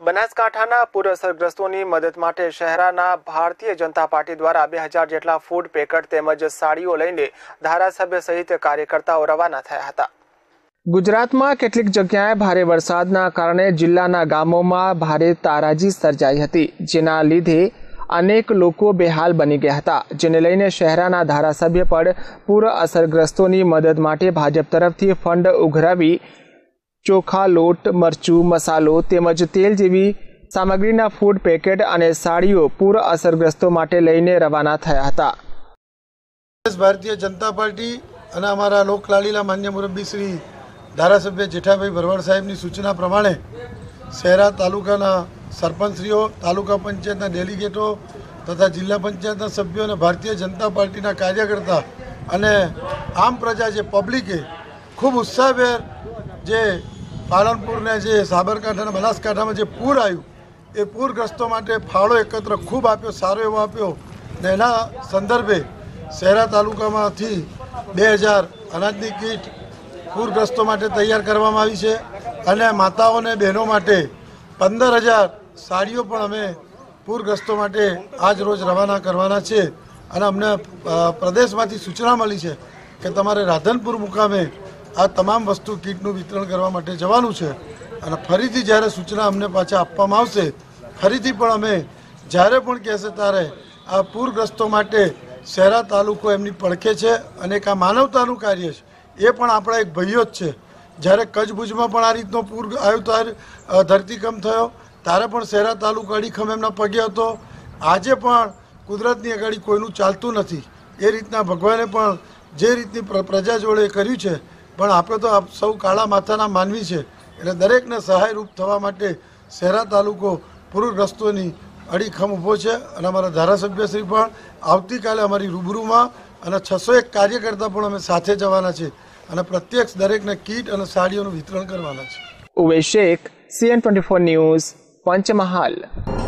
બનાસકાંઠાના પૂર અસરગ્રસ્તોની મદદ માટે શહેરાના ભારતીય જનતા પાર્ટી દ્વારા 2000 જેટલા ફૂડ પેકેટ તેમજ સાડીઓ લઈને ધારાસભ્ય સહિત કાર્યકર્તાઓ રવાના થયા હતા। ગુજરાતમાં કેટલીક જગ્યાએ ભારે વરસાદના કારણે જિલ્લાના ગામોમાં ભારે તારાજી સર્જાઈ હતી, જેના લીધે અનેક લોકો બેહાલ બની ગયા હતા, જેને લઈને શહેરાના ધારાસભ્ય પણ પૂર અસરગ્રસ્તોની મદદ માટે ભાજપ તરફથી ફંડ ઉઘરાવી ચોખા, લોટ, મરચું, મસાલો તેમજ તેલ જેવી સામગ્રીના ફૂડ પેકેટ અને સાડીઓ પૂર અસરગ્રસ્તો માટે લઈને રવાના થયા હતા। ભારતીય જનતા પાર્ટી અને અમારા લોકલાડીલા માન્ય મુરબ્બી શ્રી ધારાસભ્ય જેઠાભાઈ ભરવાડ સાહેબની સૂચના પ્રમાણે શહેરા તાલુકાના સરપંચશ્રીઓ, તાલુકા પંચાયતના ડેલિગેટો તથા જિલ્લા પંચાયતના સભ્યો અને ભારતીય જનતા પાર્ટીના કાર્યકર્તા અને આમ પ્રજા જે પબ્લિકે ખૂબ ઉત્સાહભેર જે પાલનપુરને જે સાબરકાંઠા અને બનાસકાંઠામાં જે પૂર આવ્યું એ પૂરગ્રસ્તો માટે ફાળો એકત્ર ખૂબ આપ્યો, સારો એવો આપ્યો ને એના સંદર્ભે શહેરા તાલુકામાંથી 2000 અનાજની કીટ પૂરગ્રસ્તો માટે તૈયાર કરવામાં આવી છે અને માતાઓ અને બહેનો માટે 15000 સાડીઓ પણ અમે પૂરગ્રસ્તો માટે આજ રોજ રવાના કરવાના છે અને અમને પ્રદેશમાંથી સૂચના મળી છે કે તમારે રાધનપુર મુકામે આ તમામ વસ્તુ કીટનું વિતરણ કરવા માટે જવાનું છે અને ફરીથી જ્યારે સૂચના અમને પાછા આપવામાં આવશે ફરીથી પણ અમે જ્યારે પણ કહેશે ત્યારે આ પૂરગ્રસ્તો માટે શહેરા તાલુકો એમની પડખે છે અને એક આ માનવતાનું કાર્ય છે, એ પણ આપણા એક ભાઈઓ જ છે। જ્યારે કચ્છ ભુજમાં પણ આ રીતનો પૂર આવ્યો ત્યારે ધરતીકંપ થયો ત્યારે પણ શહેરા તાલુકો અડીખમ એમના પગે હતો। આજે પણ કુદરતની આગળ કોઈનું ચાલતું નથી, એ રીતના ભગવાને પણ જે રીતની પ્રજા જોડે કર્યું છે, પણ આપણે તો સૌ કાળા માથાના માનવી છે એટલે દરેકને સહાયરૂપ થવા માટે શહેરા તાલુકો પૂરગ્રસ્તોની અડીખમ ઊભો છે અને અમારા ધારાસભ્યશ્રી પણ આવતીકાલે અમારી રૂબરૂમાં અને 601 કાર્યકર્તા પણ અમે સાથે જવાના છે અને પ્રત્યક્ષ દરેકને કીટ અને સાડીઓનું વિતરણ કરવાના છે। Uvesh Shaikh, CN24 news, Panchmahal.